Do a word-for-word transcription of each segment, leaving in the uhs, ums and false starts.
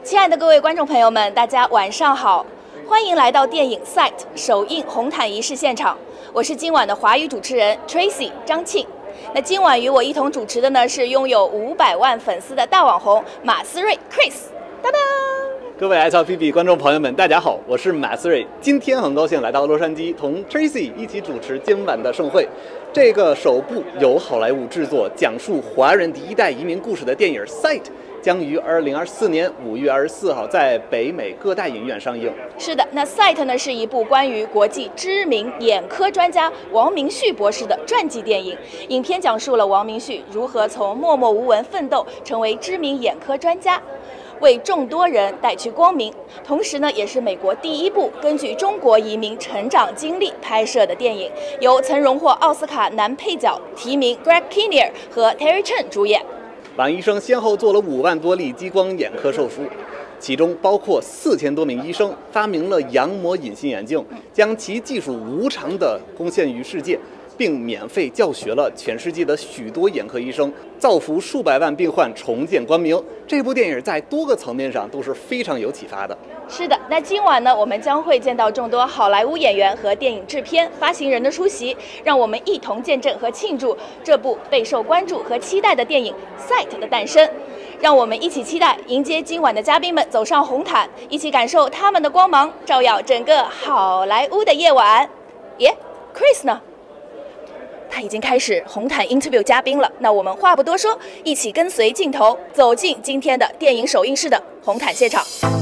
亲爱的各位观众朋友们，大家晚上好，欢迎来到电影《Sight》首映红毯仪式现场。我是今晚的华语主持人 Tracy 张庆。那今晚与我一同主持的呢是拥有五百万粉丝的大网红马思睿 Chris。当当。 各位 I T V B 观众朋友们，大家好，我是马思睿。今天很高兴来到洛杉矶，同 Tracy 一起主持今晚的盛会。这个首部由好莱坞制作、讲述华人第一代移民故事的电影《Sight》。将于二零二四年五月二十四号在北美各大影院上映。 是的，那《Sight》呢是一部关于国际知名眼科专家王明旭博士的传记电影。影片讲述了王明旭如何从默默无闻奋斗，成为知名眼科专家，为众多人带去光明。同时呢，也是美国第一部根据中国移民成长经历拍摄的电影，由曾荣获奥斯卡男配角提名 Greg Kinnear 和 Terry Chen 主演。 王医生先后做了五万多例激光眼科手术，其中包括四千多名医生，发明了羊膜隐形眼镜，将其技术无偿地贡献于世界，并免费教学了全世界的许多眼科医生，造福数百万病患，重见光明。这部电影在多个层面上都是非常有启发的。 是的，那今晚呢，我们将会见到众多好莱坞演员和电影制片、发行人的出席，让我们一同见证和庆祝这部备受关注和期待的电影《Sight》的诞生。让我们一起期待，迎接今晚的嘉宾们走上红毯，一起感受他们的光芒，照耀整个好莱坞的夜晚。耶 ，Chris 呢？他已经开始红毯 interview 嘉宾了，那我们话不多说，一起跟随镜头走进今天的电影首映式的红毯现场。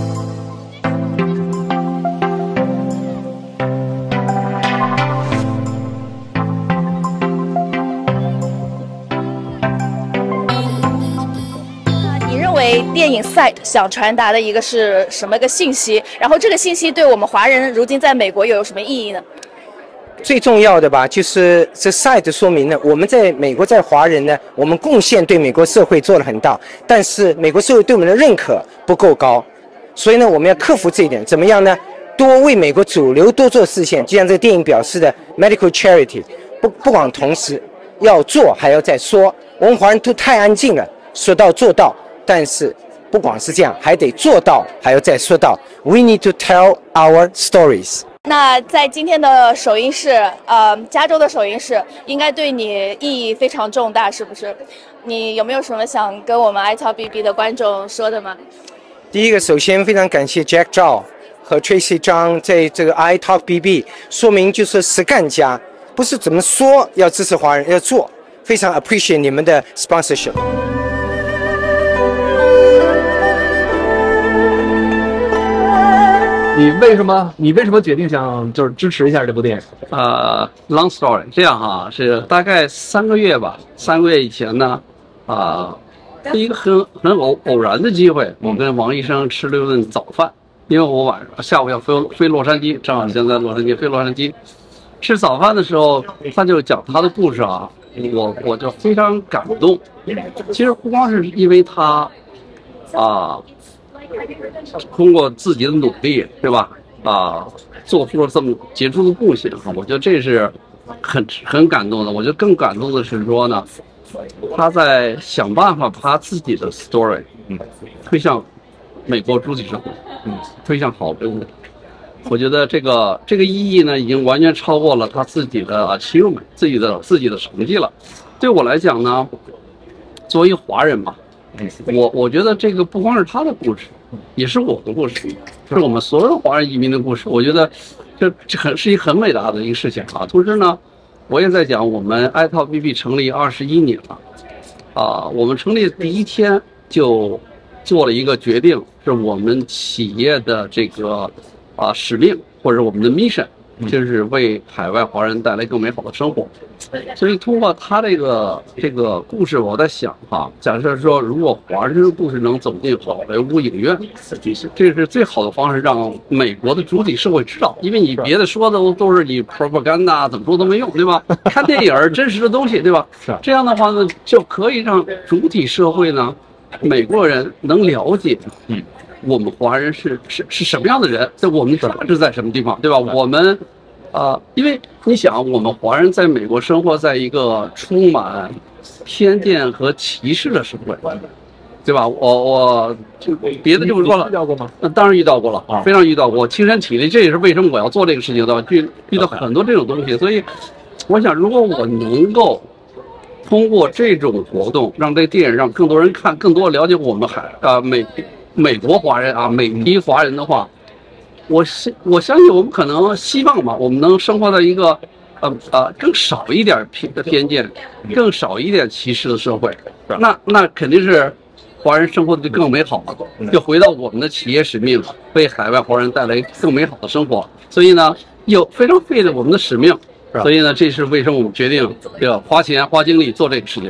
你认为电影《Sight》想传达的一个是什么个信息？然后这个信息对我们华人如今在美国又有什么意义呢？ 最重要的吧，就是这 Sight 说明呢，我们在美国在华人呢，我们贡献对美国社会做了很大，但是美国社会对我们的认可不够高，所以呢，我们要克服这一点，怎么样呢？多为美国主流多做事情，就像这个电影表示的 medical charity， 不不光同时要做，还要再说。我们华人都太安静了，说到做到，但是不光是这样，还得做到，还要再说到。We need to tell our stories。 那在今天的首映式，呃，加州的首映式应该对你意义非常重大，是不是？你有没有什么想跟我们 I T V B 的观众说的吗？ 第一个，首先非常感谢 Jack Zhao 和 Tracy 张在这个 I T V B， 说明就是实干家，不是怎么说要支持华人，要做，非常 appreciate 你们的 sponsorship。 你为什么你为什么决定想就是支持一下这部电影？ 呃 ，long story， 这样哈，是大概三个月吧，三个月以前呢，啊、呃，是一个很很偶偶然的机会，我跟王医生吃了一顿早饭，因为我晚上下午要飞飞洛杉矶，正好现在洛杉矶飞洛杉矶，吃早饭的时候，他就讲他的故事啊，我我就非常感动。其实不光是因为他，啊、呃。通过自己的努力，对吧？啊，做出了这么杰出的贡献，我觉得这是很很感动的。我觉得更感动的是说呢，他在想办法把他自己的 story， 嗯，推向美国主体社会，嗯，推向好莱坞。我觉得这个这个意义呢，已经完全超过了他自己的 achievement， 自己的自己的成绩了。对我来讲呢，作为华人嘛。我我觉得这个不光是他的故事，也是我的故事，是我们所有华人移民的故事。我觉得这这很是一个很伟大的一个事情啊。同时呢，我也在讲我们 I T V B 成立二十一年了，啊，我们成立第一天就做了一个决定，是我们企业的这个啊使命或者我们的 mission， 就是为海外华人带来更美好的生活。所以通过他这个这个故事，我在想哈，假设说如果华人故事能走进好莱坞影院，这是最好的方式，让美国的主体社会知道。因为你别的说的都都是你 propaganda， 怎么说都没用，对吧？看电影真实的东西，对吧？是这样的话呢，就可以让主体社会呢，美国人能了解，嗯，我们华人是是是什么样的人，在我们的价值在什么地方，对吧？我们。啊，因为你想，我们华人在美国生活在一个充满偏见和歧视的社会， 对吧？我我就别的就不说了， 遇到过吗？ 那当然遇到过了， 啊非常遇到过，我亲身体力，这也是为什么我要做这个事情的，遇遇到很多这种东西，所以我想，如果我能够通过这种活动，让这个电影让更多人看，更多了解我们海啊美美国华人啊美籍华人的话，我相我相信我们可能希望吧，我们能生活在一个呃呃更少一点偏的偏见，更少一点歧视的社会，那那肯定是华人生活的就更美好了，就回到我们的企业使命，为海外华人带来更美好的生活。所以呢，有非常费的我们的使命。所以呢，这是为什么我们决定要花钱花精力做这个事情。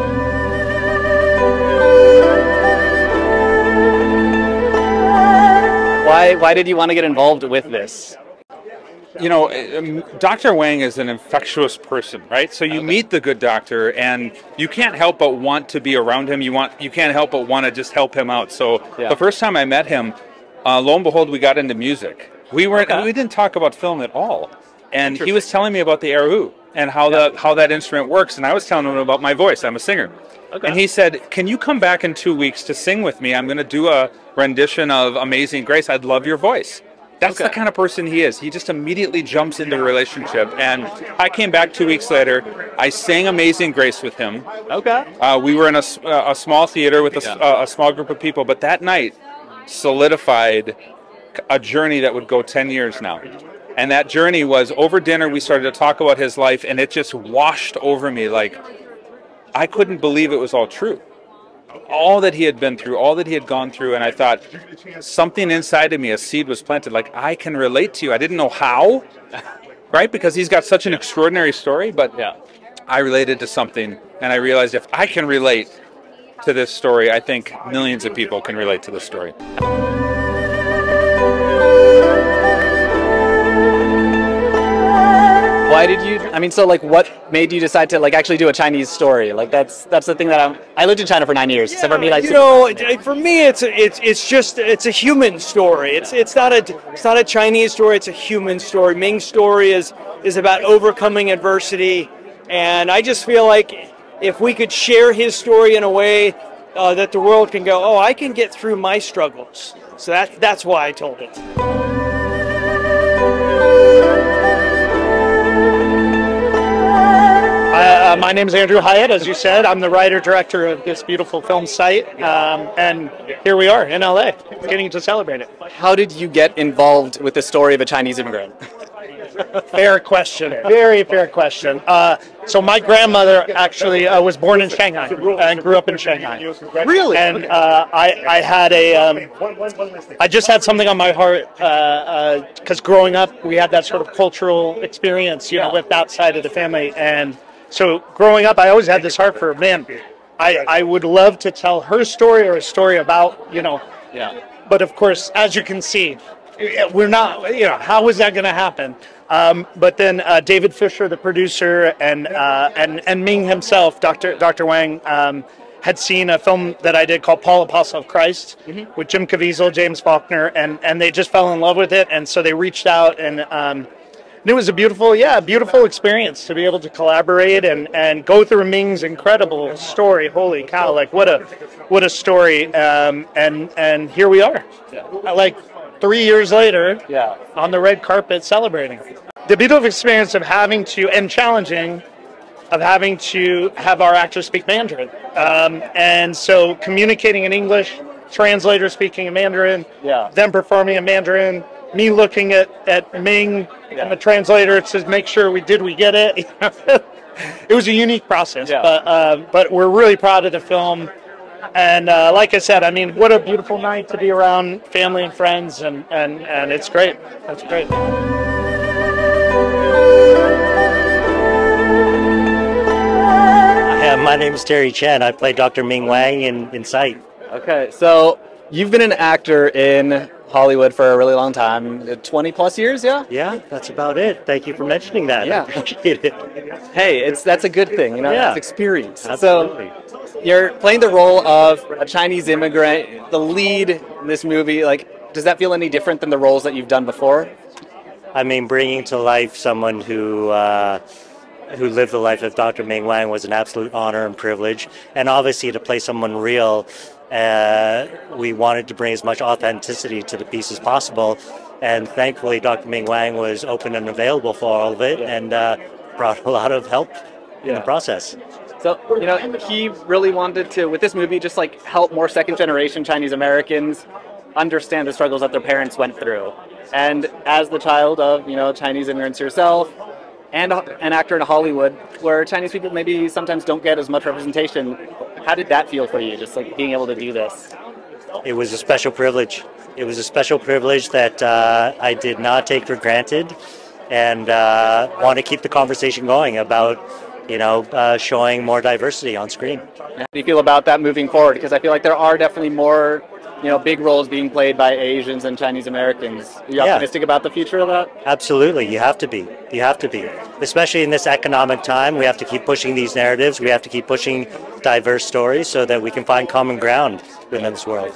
Why why did you want to get involved with this? You know, um, Doctor Wang is an infectious person, right? So you meet the good doctor, and you can't help but want to be around him. You want, you can't help but want to just help him out. So Yeah. the first time I met him, uh, lo and behold, we got into music. We weren't, Okay. we didn't talk about film at all, and he was telling me about the erhu and how the how that instrument works, and I was telling him about my voice. I'm a singer. Okay. And he said, "Can you come back in two weeks to sing with me? I'm going to do a rendition of Amazing Grace. I'd love your voice." That's the Okay. kind of person he is. He just immediately jumps into a relationship. And I came back two weeks later. I sang Amazing Grace with him. Okay. Uh, we were in a, s- uh, a small theater with a, s- Yeah. uh, a small group of people, but that night solidified a journey that would go ten years now. And that journey was over dinner, we started to talk about his life, and it just washed over me like I couldn't believe it was all true. All that he had been through, all that he had gone through, and I thought something inside of me, a seed was planted. Like, I can relate to you. I didn't know how, right? Because he's got such an extraordinary story, but Yeah. I related to something, and I realized if I can relate to this story, I think millions of people can relate to this story. Why did you? I mean, so like, what made you decide to like actually do a Chinese story? Like, that's that's the thing that I'm. I lived in China for nine years. So for me, like, you know, it- for me, it's a, it's it's just it's a human story. It's it's not a it's not a Chinese story. It's a human story. Ming's story is is about overcoming adversity, and I just feel like if we could share his story in a way uh, that the world can go, oh, I can get through my struggles. So that that's why I told it. Uh, my name is Andrew Hyatt, as you said. I'm the writer-director of this beautiful film site, um, and here we are in L A, getting to celebrate it. how did you get involved with the story of a Chinese immigrant? Fair question. Very fair question. Uh, so my grandmother actually uh, was born in Shanghai and grew up in Shanghai. Really? And uh, I, I had a, um, I just had something on my heart because uh, uh, growing up we had that sort of cultural experience, you know, with that side of the family. And so growing up, I always had this heart for, man, I, I would love to tell her story or a story about, you know, Yeah. but of course, as you can see, we're not, you know, how is that going to happen? Um, but then uh, David Fisher, the producer, and uh, and and Ming himself, Doctor Doctor Wang, um, had seen a film that I did called Paul Apostle of Christ Mm-hmm. with Jim Caviezel, James Faulkner, and and they just fell in love with it, and so they reached out, and um, and it was a beautiful, yeah, beautiful experience to be able to collaborate and, and go through Ming's incredible story. Holy cow! Like what a what a story! Um, and and here we are, like three years later, Yeah. on the red carpet celebrating. The beautiful experience of having to, and challenging, of having to have our actors speak Mandarin. Um, and so communicating in English, translator speaking in Mandarin, Yeah. them performing in Mandarin, me looking at, at Ming Yeah. and the translator to make sure we did we get it. It was a unique process, Yeah. but, uh, but we're really proud of the film. And uh, like I said, I mean, what a beautiful night to be around family and friends, and, and, and it's great. That's great. Yeah, my name is Terry Chen. I play Doctor Ming Wang in, in Sight. Okay, so you've been an actor in Hollywood for a really long time, twenty plus years, yeah? Yeah, that's about it. Thank you for mentioning that. Yeah. I appreciate it. Hey, it's that's a good thing, you know, Yeah. that's experience. Absolutely. So you're playing the role of a Chinese immigrant, the lead in this movie. Like, does that feel any different than the roles that you've done before? I mean, bringing to life someone who uh, who lived the life of Doctor Ming Wang was an absolute honor and privilege. And obviously, to play someone real Uh, we wanted to bring as much authenticity to the piece as possible, and thankfully Doctor Ming Wang was open and available for all of it, and uh, brought a lot of help in the process. So, you know, he really wanted to, with this movie, just like help more second generation Chinese Americans understand the struggles that their parents went through. And as the child of, you know, Chinese immigrants yourself, and an actor in Hollywood, where Chinese people maybe sometimes don't get as much representation, how did that feel for you, just like being able to do this? It was a special privilege. It was a special privilege that uh, I did not take for granted, and uh, want to keep the conversation going about, you know, uh, showing more diversity on screen. How do you feel about that moving forward? Because I feel like there are definitely more, you know, big roles being played by Asians and Chinese Americans. Are you Yeah. optimistic about the future of that? Absolutely, you have to be. You have to be. Especially in this economic time, we have to keep pushing these narratives. We have to keep pushing diverse stories so that we can find common ground within this world.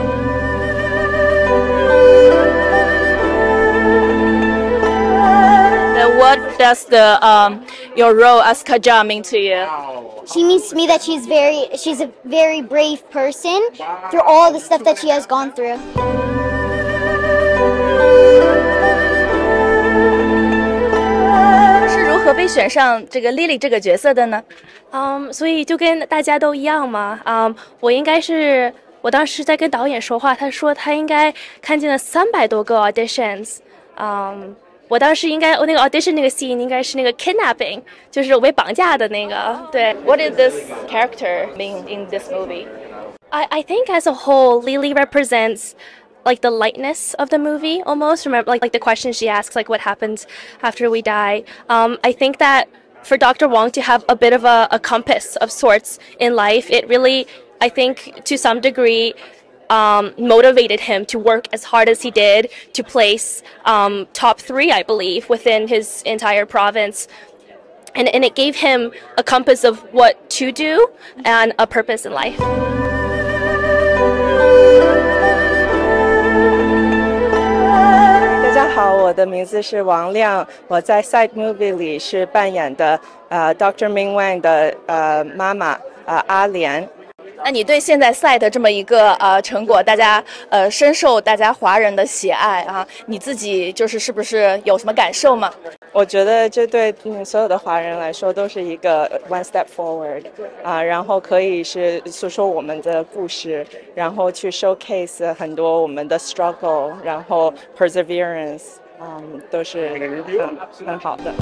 What does the um, your role as Kaja mean to you? She means to me that she's very, she's a very brave person through all the stuff that she has gone through. 是如何被选上这个 Lily 这个角色的呢？ 嗯，所以就跟大家都一样嘛。嗯，我应该是我当时在跟导演说话，他说他应该看见了三百多个 auditions。嗯。 我当时应该，我那个 audition 那个 scene 应该是那个 kidnapping， 就是我被绑架的那个。对。 What did this character mean in this movie? I I think as a whole, Lily represents like the lightness of the movie almost. Remember, like like the question she asks, like what happens after we die. Um, I think that for Doctor Wong to have a bit of a, a compass of sorts in life, it really, I think, to some degree. Um, motivated him to work as hard as he did to place um, top three, I believe, within his entire province. And, and it gave him a compass of what to do and a purpose in life. 大家好，我的名字是王亮，我在 Side Movie 里是扮演的呃 Doctor Ming Wang 的呃妈妈呃阿莲。 那你对现在赛的这么一个呃成果，大家呃深受大家华人的喜爱啊，你自己就是是不是有什么感受吗？ 我觉得这对嗯所有的华人来说都是一个 one step forward 啊，然后可以是诉说我们的故事，然后去 showcase 很多我们的 struggle， 然后 perseverance， 嗯，都是很很好的。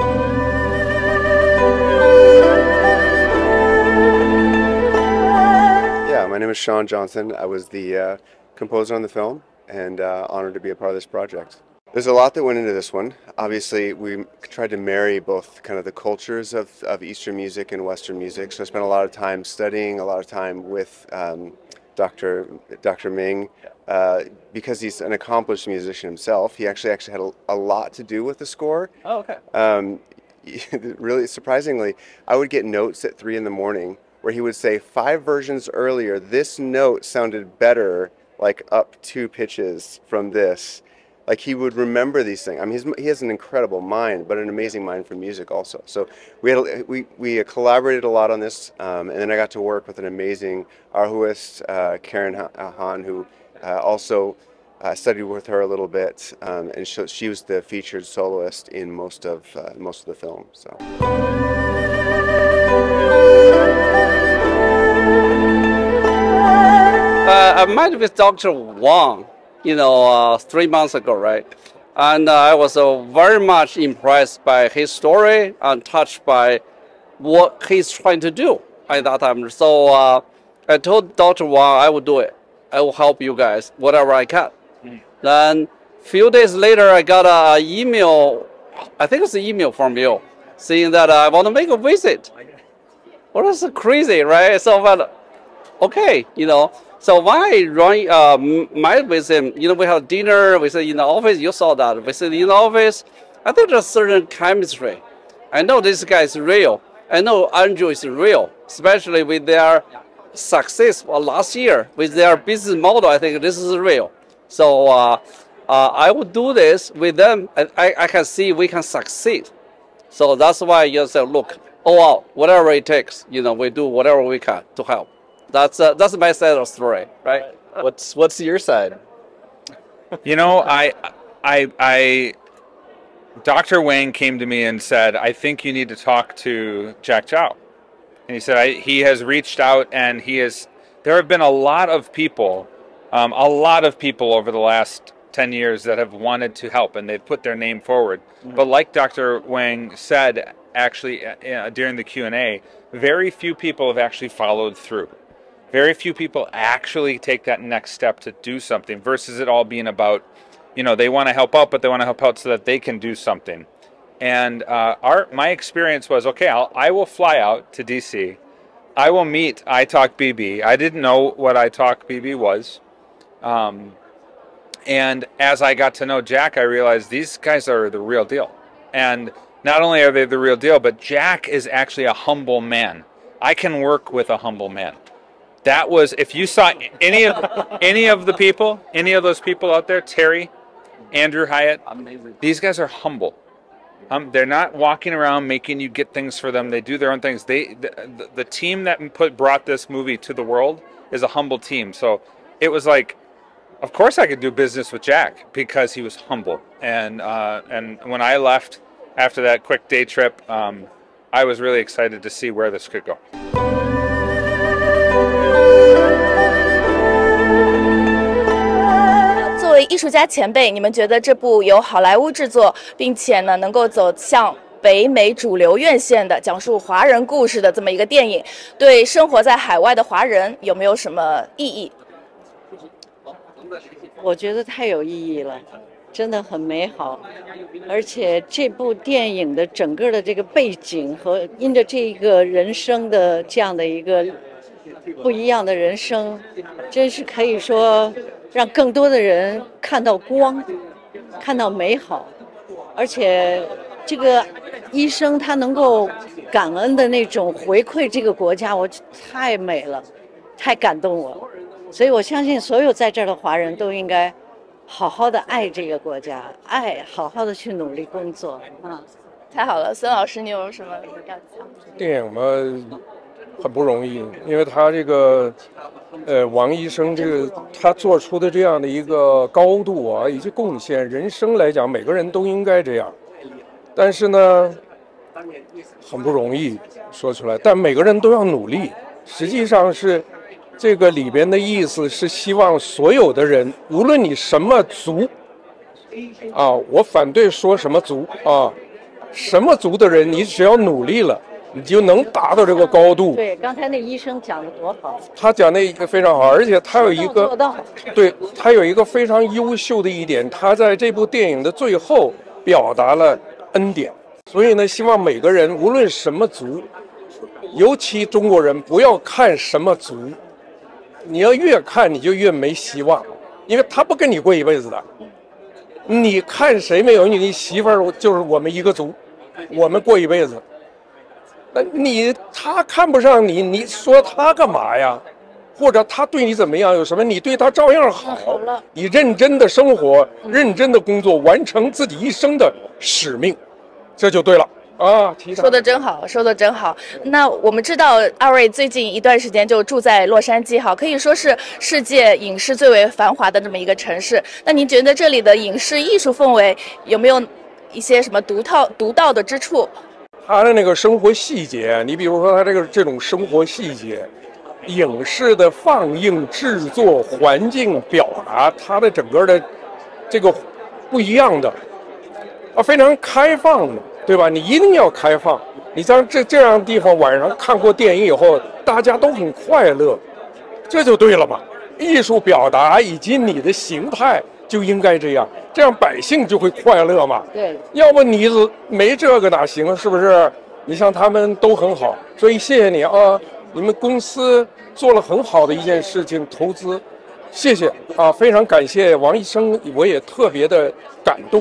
Yeah, my name is Sean Johnson. I was the uh, composer on the film and uh, honored to be a part of this project. There's a lot that went into this one. Obviously, we tried to marry both kind of the cultures of, of Eastern music and Western music. So I spent a lot of time studying, a lot of time with um, Doctor Doctor Ming. Uh, because he's an accomplished musician himself, he actually actually had a, a lot to do with the score. Oh, okay. Um, really surprisingly, I would get notes at three in the morning where he would say five versions earlier, this note sounded better, like up two pitches from this. Like he would remember these things. I mean, he's, he has an incredible mind, but an amazing mind for music also. So we had, we we collaborated a lot on this, um, and then I got to work with an amazing arhuist, uh, Karen Han, who uh, also uh, studied with her a little bit, um, and she, she was the featured soloist in most of uh, most of the film. So. Uh, I met with Doctor Wang, you know, uh, three months ago, right? And uh, I was uh, very much impressed by his story and touched by what he's trying to do at that time. So uh, I told Doctor Wang I will do it. I will help you guys, whatever I can. Mm. Then a few days later, I got an email, I think it's an email from you, saying that uh, I want to make a visit. Well, that's crazy, right? So, but, okay, you know. So when I run, uh, met with him, you know, we had dinner, we said in the office, you saw that. We said in the office, I think there's certain chemistry. I know this guy is real. I know Andrew is real, especially with their success last year, with their business model. I think this is real. So uh, uh, I will do this with them. I, I, I can see we can succeed. So that's why you say, look, all out, whatever it takes, you know, we do whatever we can to help. That's uh, that's my side of the story, right? What's what's your side? You know, I, I, I, Doctor Wang came to me and said, I think you need to talk to Jack Zhao. And he said, I, he has reached out and he has, there have been a lot of people, um, a lot of people over the last ten years that have wanted to help and they've put their name forward. Mm-hmm. But like Doctor Wang said, actually uh, during the Q and A, very few people have actually followed through. Very few people actually take that next step to do something versus it all being about, you know, they want to help out, but they want to help out so that they can do something. And uh, our my experience was, okay, I'll, I will fly out to D C. I will meet iTalk B B. I didn't know what iTalk B B was. Um, and as I got to know Jack, I realized these guys are the real deal. And not only are they the real deal, but Jack is actually a humble man. I can work with a humble man. That was, if you saw any of any of the people, any of those people out there, Terry, Andrew Hyatt, amazing. These guys are humble. Um, they're not walking around making you get things for them. They do their own things. They, the, the team that put brought this movie to the world is a humble team. So it was like, of course I could do business with Jack because he was humble. And uh, and when I left after that quick day trip, um, I was really excited to see where this could go. 作为艺术家前辈，你们觉得这部由好莱坞制作，并且呢能够走向北美主流院线的讲述华人故事的这么一个电影，对生活在海外的华人有没有什么意义？ 我觉得太有意义了，真的很美好。而且这部电影的整个的这个背景和因着这个人生的这样的一个不一样的人生，真是可以说让更多的人看到光，看到美好。而且这个医生他能够感恩的那种回馈这个国家，我太美了，太感动我了。所以我相信所有在这儿的华人都应该好好的爱这个国家，爱好好的去努力工作啊！ 太好了，孙老师，你有什么要讲？ 电影嘛，很不容易，因为他这个，呃，王医生这个他做出的这样的一个高度啊，以及贡献，人生来讲，每个人都应该这样。但是呢，很不容易说出来，但每个人都要努力。实际上是。这个里边的意思是希望所有的人，无论你什么族，啊，我反对说什么族啊，什么族的人，你只要努力了，你就能达到这个高度。 对，刚才那医生讲的多好。 他讲的一个非常好，而且他有一个，对，他有一个非常优秀的一点，他在这部电影的最后表达了恩典。所以呢，希望每个人无论什么族，尤其中国人，不要看什么族。你要越看你就越没希望，因为他不跟你过一辈子的。你看谁没有？你媳妇儿就是我们一个族，我们过一辈子。那你他看不上你，你说他干嘛呀？或者他对你怎么样？有什么？你对他照样好。你认真的生活，认真的工作，完成自己一生的使命，这就对了。啊， 说的真好，说的真好。那我们知道二位最近一段时间就住在洛杉矶，哈，可以说是世界影视最为繁华的这么一个城市。那您觉得这里的影视艺术氛围有没有一些什么独套独到的之处？ 他的那个生活细节，你比如说他这个这种生活细节，影视的放映、制作、环境表达，它的整个的这个不一样的，啊，非常开放的。对吧？你一定要开放。你像这这样的地方，晚上看过电影以后，大家都很快乐，这就对了嘛。艺术表达以及你的形态就应该这样，这样百姓就会快乐嘛。 对， 要不你没这个哪行？是不是？你像他们都很好，所以谢谢你啊！你们公司做了很好的一件事情，投资，谢谢啊！非常感谢王医生，我也特别的感动。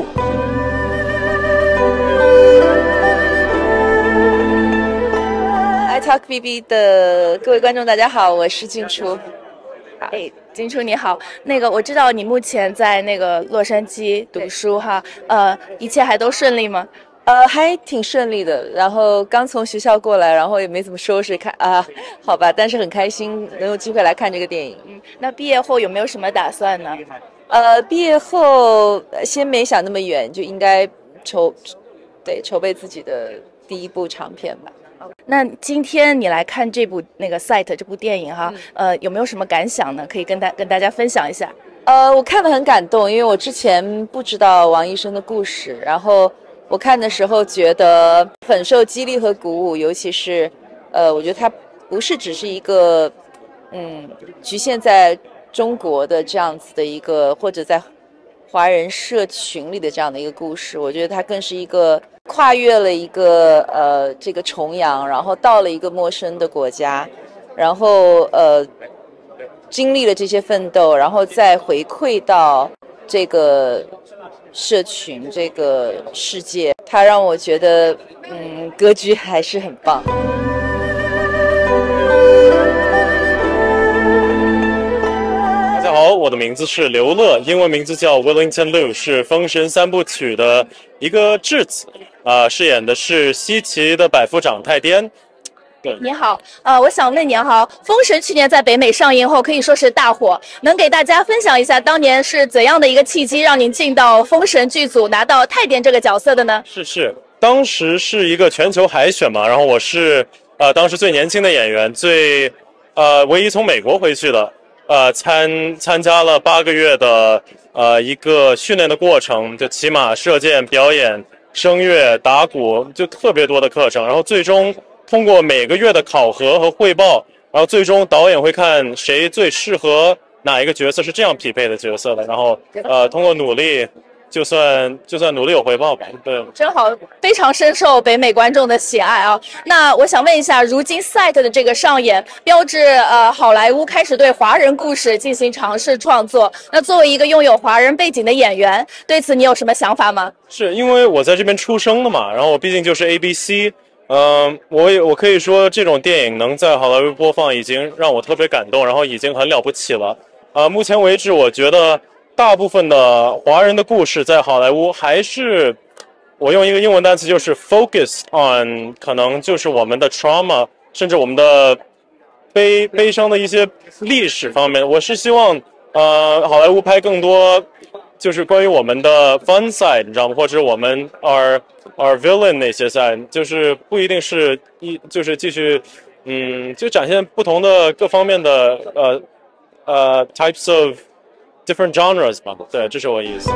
iTalk B B 的各位观众，大家好，我是金初。哎，金初你好，那个我知道你目前在那个洛杉矶读书哈，呃，一切还都顺利吗？ 呃，还挺顺利的。然后刚从学校过来，然后也没怎么收拾，看啊，好吧。但是很开心能有机会来看这个电影。 嗯，那毕业后有没有什么打算呢？ 呃，毕业后先没想那么远，就应该筹，对，筹备自己的第一部长片吧。 那今天你来看这部那个《Sight》这部电影哈，嗯、呃，有没有什么感想呢？可以跟大跟大家分享一下。 呃，我看得很感动，因为我之前不知道王医生的故事，然后我看的时候觉得很受激励和鼓舞，尤其是，呃，我觉得它不是只是一个，嗯，局限在中国的这样子的一个，或者在华人社群里的这样的一个故事，我觉得它更是一个跨越了一个呃这个重洋，然后到了一个陌生的国家，然后呃经历了这些奋斗，然后再回馈到这个社群这个世界，它让我觉得嗯格局还是很棒。 大家好，我的名字是刘乐，英文名字叫 Wellington Liu， 是《封神三部曲》的一个质子，啊、呃，饰演的是西岐的百夫长太颠。对， 你好，呃，我想问您哈，《封神》去年在北美上映后可以说是大火，能给大家分享一下当年是怎样的一个契机，让您进到《封神》剧组拿到太颠这个角色的呢？ 是是，当时是一个全球海选嘛，然后我是呃当时最年轻的演员，最呃唯一从美国回去的。呃，参参加了八个月的呃一个训练的过程，就骑马、射箭、表演、声乐、打鼓，就特别多的课程。然后最终通过每个月的考核和汇报，然后最终导演会看谁最适合哪一个角色，是这样匹配的角色的。然后呃，通过努力，就算就算努力有回报吧。对， 真好，非常深受北美观众的喜爱啊。那我想问一下，如今 Sight 的这个上演，标志呃好莱坞开始对华人故事进行尝试创作。那作为一个拥有华人背景的演员，对此你有什么想法吗？ 是因为我在这边出生的嘛，然后我毕竟就是 A B C， 嗯、呃，我也我可以说这种电影能在好莱坞播放，已经让我特别感动，然后已经很了不起了。呃，目前为止，我觉得。大部分的华人的故事在好莱坞还是，我用一个英文单词就是 focus on， 可能就是我们的 trauma， 甚至我们的悲悲伤的一些历史方面。我是希望，呃，好莱坞拍更多，就是关于我们的 fun side， 你知道吗？或者我们 our our villain 那些 side， 就是不一定是一，就是继续，嗯，就展现不同的各方面的呃呃 types of。different genres 吧，对，这是我的意思。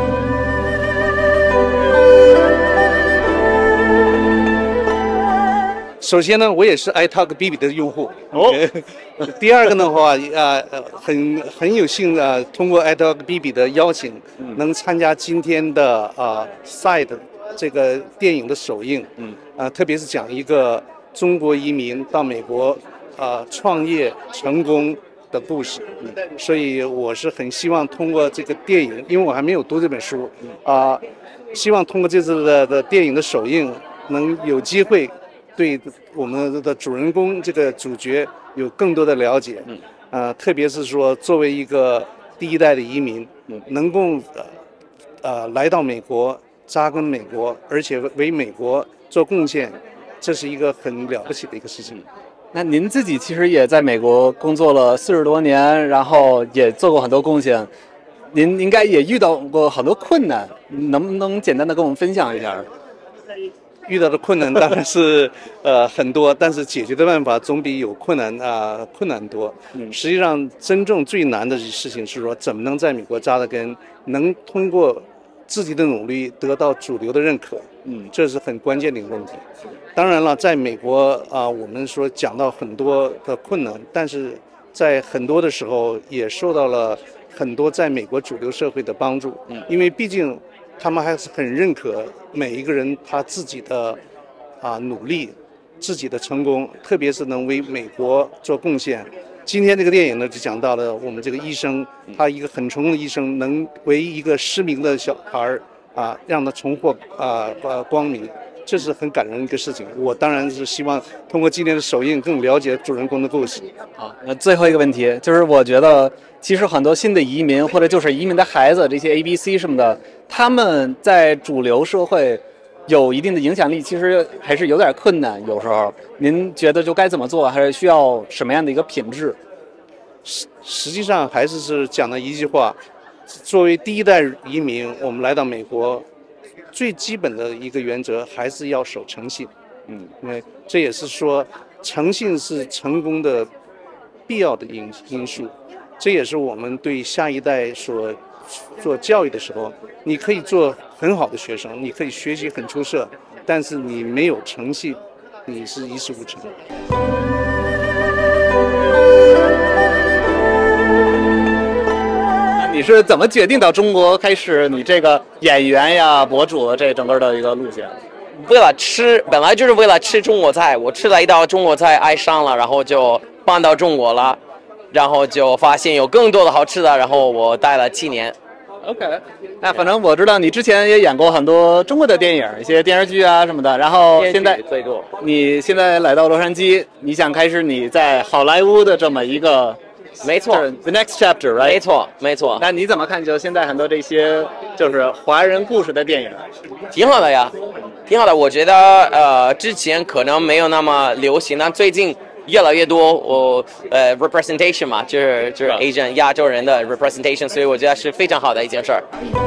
首先呢，我也是 iTalk.B B 的用户。哦。第二个的话，呃，很很有幸啊、呃，通过 iTalk.B B 的邀请，嗯、能参加今天的啊、呃《Sight》这个电影的首映。嗯。啊、呃，特别是讲一个中国移民到美国啊、呃、创业成功。的故事，所以我是很希望通过这个电影，因为我还没有读这本书，啊、呃，希望通过这次的的电影的首映，能有机会对我们的主人公这个主角有更多的了解，呃，特别是说作为一个第一代的移民，能够呃呃来到美国扎根美国，而且为美国做贡献，这是一个很了不起的一个事情。 那您自己其实也在美国工作了四十多年，然后也做过很多贡献，您应该也遇到过很多困难，能不能简单的跟我们分享一下？ 遇到的困难当然是呃很多，但是解决的办法总比有困难啊、呃、困难多。嗯，实际上真正最难的事情是说，怎么能在美国扎得根，能通过自己的努力得到主流的认可。嗯，这是很关键的一个问题。当然了，在美国啊、呃，我们说讲到很多的困难，但是在很多的时候也受到了很多在美国主流社会的帮助。嗯，因为毕竟他们还是很认可每一个人他自己的啊、呃、努力、自己的成功，特别是能为美国做贡献。今天这个电影呢，就讲到了我们这个医生，他一个很成功的医生，能为一个失明的小孩儿啊，让他重获啊呃光明。这是很感人的一个事情，我当然是希望通过今天的首映更了解主人公的故事。 好，那最后一个问题就是，我觉得其实很多新的移民或者就是移民的孩子，这些 A B C 什么的，他们在主流社会有一定的影响力，其实还是有点困难。有时候，您觉得就该怎么做，还是需要什么样的一个品质？ 实实际上还是是讲的一句话，作为第一代移民，我们来到美国，最基本的一个原则还是要守诚信。嗯，因为这也是说，诚信是成功的必要的因因素。这也是我们对下一代所做教育的时候，你可以做很好的学生，你可以学习很出色，但是你没有诚信，你是一事无成。 你是怎么决定到中国开始你这个演员呀、博主这整个的一个路线？ 为了吃，本来就是为了吃中国菜。我吃了一道中国菜，爱上了，然后就搬到中国了，然后就发现有更多的好吃的，然后我待了七年。 OK， 那反正我知道你之前也演过很多中国的电影，一些电视剧啊什么的。然后现在最多， 你现在来到洛杉矶，你想开始你在好莱坞的这么一个。 没错 ，The next chapter， right？ 没错，没错。 那你怎么看？就现在很多这些就是华人故事的电影， 挺好的呀，挺好的。我觉得呃，之前可能没有那么流行，但最近越来越多。我呃 representation 嘛，就是就是 Asian 亚洲人的 representation， 所以我觉得是非常好的一件事儿。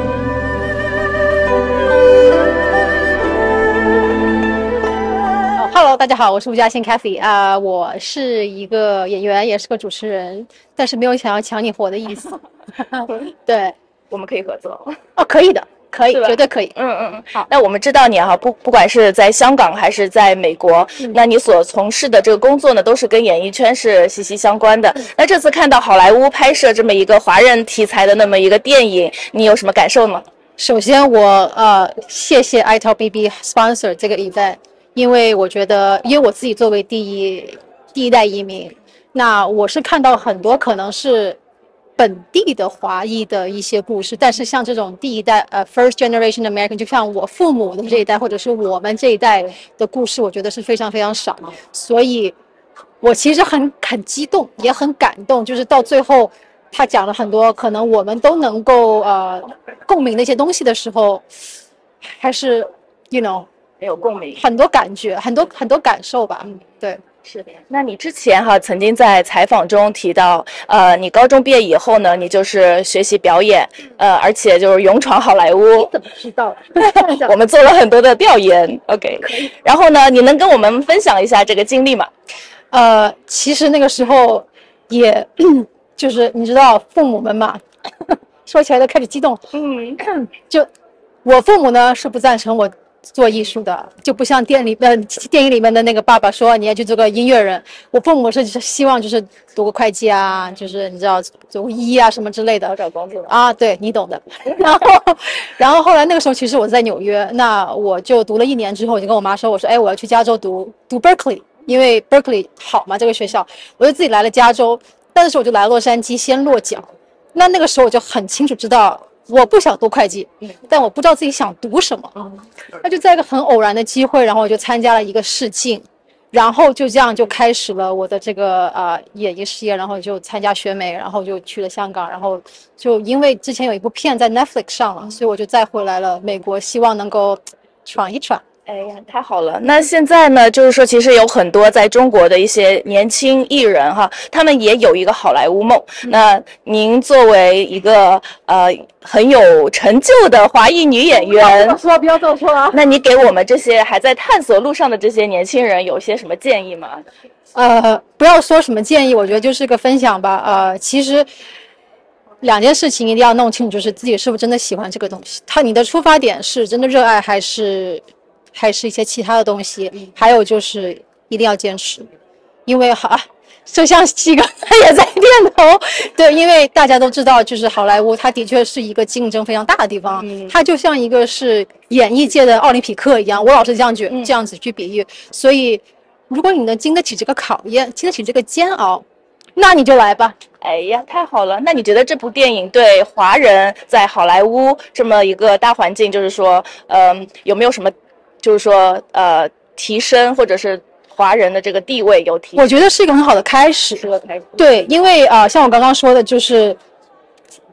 Hello， 大家好，我是吴嘉欣 Kathy 啊、uh, 我是一个演员，也是个主持人，但是没有想要抢你活的意思。对， 我们可以合作哦，可以的，可以，绝对可以。 嗯嗯嗯，好。那我们知道你哈，不不管是在香港还是在美国，嗯、那你所从事的这个工作呢，都是跟演艺圈是息息相关的。嗯、那这次看到好莱坞拍摄这么一个华人题材的那么一个电影，你有什么感受吗？ 首先我，我呃谢谢 I T A L B B sponsor 这个 event。因为我觉得，因为我自己作为第一第一代移民，那我是看到很多可能是本地的华裔的一些故事，但是像这种第一代呃 first generation American， 就像我父母的这一代或者是我们这一代的故事，我觉得是非常非常少，所以我其实很很激动，也很感动，就是到最后他讲了很多可能我们都能够呃共鸣的一些东西的时候，还是 you know。 很有共鸣， 很多感觉，很多很多感受吧。嗯，对， 是的。那你之前哈曾经在采访中提到，呃，你高中毕业以后呢，你就是学习表演，呃，而且就是勇闯好莱坞。 你怎么知道？ 我们做了很多的调研。OK， 然后呢，你能跟我们分享一下这个经历吗？ 呃，其实那个时候也，就是你知道父母们嘛，说起来都开始激动。嗯，就我父母呢是不赞成我做艺术的，就不像电里呃电影里面的那个爸爸说你要去做个音乐人。我父母是希望就是读个会计啊，就是你知道读医啊什么之类的， 找工作啊，对你懂的。然后，然后后来那个时候其实我在纽约，那我就读了一年之后，我就跟我妈说，我说哎我要去加州读读 Berkeley， 因为 Berkeley 好嘛这个学校，我就自己来了加州，但是我就来洛杉矶先落脚。那那个时候我就很清楚知道。我不想读会计，但我不知道自己想读什么。那就在一个很偶然的机会，然后我就参加了一个试镜，然后就这样就开始了我的这个呃演艺事业，然后就参加选美，然后就去了香港，然后就因为之前有一部片在 Netflix 上了，所以我就再回来了美国，希望能够闯一闯。 哎呀，太好了！那现在呢，就是说，其实有很多在中国的一些年轻艺人哈，他们也有一个好莱坞梦。嗯、那您作为一个呃很有成就的华裔女演员， 不说不要这么说啊。 那你给我们这些还在探索路上的这些年轻人有些什么建议吗？ 呃，不要说什么建议，我觉得就是个分享吧。呃，其实。两件事情一定要弄清楚，就是自己是不是真的喜欢这个东西。他你的出发点是真的热爱，还是还是一些其他的东西？还有就是一定要坚持，因为好，就像几个他也在点头。对，因为大家都知道，就是好莱坞，它的确是一个竞争非常大的地方，嗯、它就像一个是演艺界的奥林匹克一样。我老是这样觉、嗯、这样子去比喻。所以，如果你能经得起这个考验，经得起这个煎熬，那你就来吧。 哎呀，太好了！那你觉得这部电影对华人在好莱坞这么一个大环境，就是说，嗯、呃，有没有什么，就是说，呃，提升或者是华人的这个地位有提升？ 我觉得是一个很好的开始。 是个开始。 对，因为啊、呃，像我刚刚说的，就是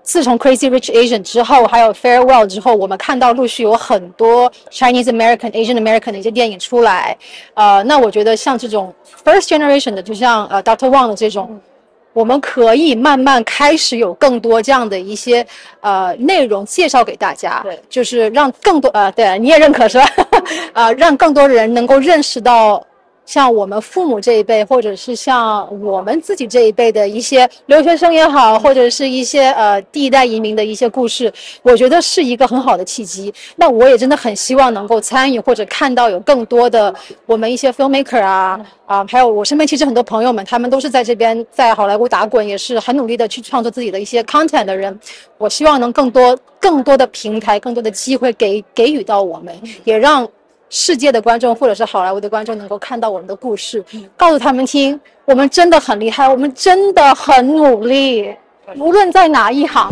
自从 Crazy Rich Asian 之后，还有 Farewell 之后，我们看到陆续有很多 Chinese American、Asian American 的一些电影出来。呃，那我觉得像这种 First Generation 的，就像呃 Doctor Wang 的这种，我们可以慢慢开始有更多这样的一些呃内容介绍给大家，对，就是让更多呃，对，你也认可是吧？呃，让更多人能够认识到。像我们父母这一辈，或者是像我们自己这一辈的一些留学生也好，或者是一些呃第一代移民的一些故事，我觉得是一个很好的契机。那我也真的很希望能够参与或者看到有更多的我们一些 filmmaker 啊啊，还有我身边其实很多朋友们，他们都是在这边在好莱坞打滚，也是很努力的去创作自己的一些 content 的人。我希望能更多更多的平台、更多的机会给给予到我们，也让。世界的观众或者是好莱坞的观众能够看到我们的故事，告诉他们听，我们真的很厉害，我们真的很努力，无论在哪一行。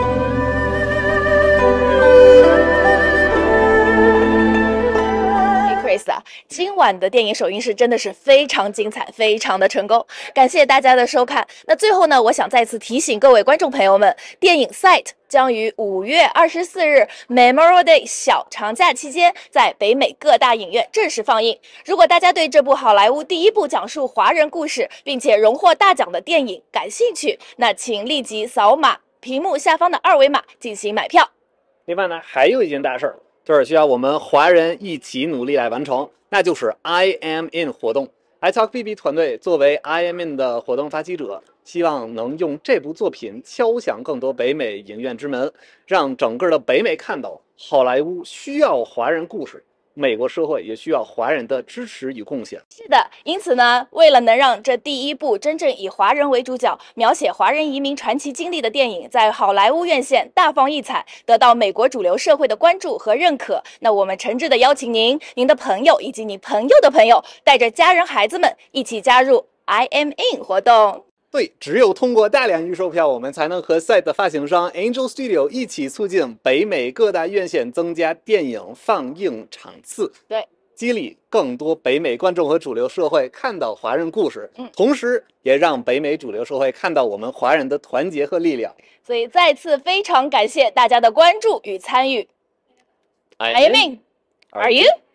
Chris 啊，今晚的电影首映式真的是非常精彩，非常的成功，感谢大家的收看。那最后呢，我想再次提醒各位观众朋友们，电影 Sight 将于五月二十四日 Memorial Day 小长假期间在北美各大影院正式放映。如果大家对这部好莱坞第一部讲述华人故事并且荣获大奖的电影感兴趣，那请立即扫码屏幕下方的二维码进行买票。 另外呢，还有一件大事儿，就是需要我们华人一起努力来完成，那就是 I am in 活动。iTalk B B 团队作为 I am in 的活动发起者，希望能用这部作品敲响更多北美影院之门，让整个的北美看到好莱坞需要华人故事，美国社会也需要华人的支持与贡献。 是的，因此呢，为了能让这第一部真正以华人为主角，描写华人移民传奇经历的电影在好莱坞院线大放异彩，得到美国主流社会的关注和认可，那我们诚挚的邀请您、您的朋友以及你朋友的朋友，带着家人孩子们一起加入 I am in 活动。 对，只有通过大量预售票，我们才能和 Sight 的发行商 Angel Studio 一起促进北美各大院线增加电影放映场次， 对， 激励更多北美观众和主流社会看到华人故事，嗯，同时也让北美主流社会看到我们华人的团结和力量。 所以再次非常感谢大家的关注与参与。 I am in. Are you?